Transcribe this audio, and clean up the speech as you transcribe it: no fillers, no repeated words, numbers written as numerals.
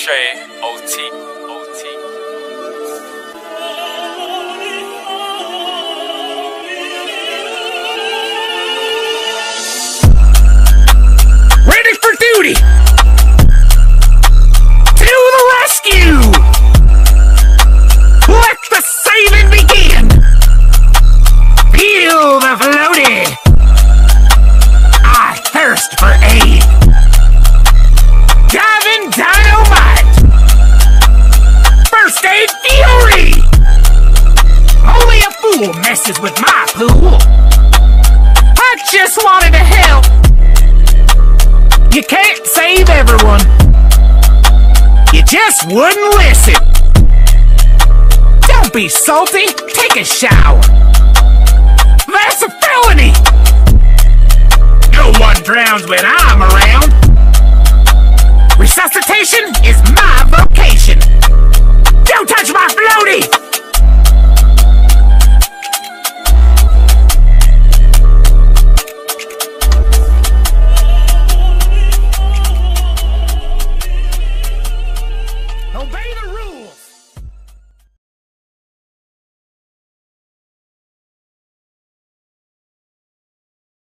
Trey, OT, OT. Ready for duty! To the rescue! Let the saving begin! Feel the floaty! I thirst for aid! Diving dynamite! First aid fury! Only a fool messes with my pool! I just wanted to help! You can't save everyone! You just wouldn't listen! Don't be salty! Take a shower! That's a felony! No one drowns when I'm around!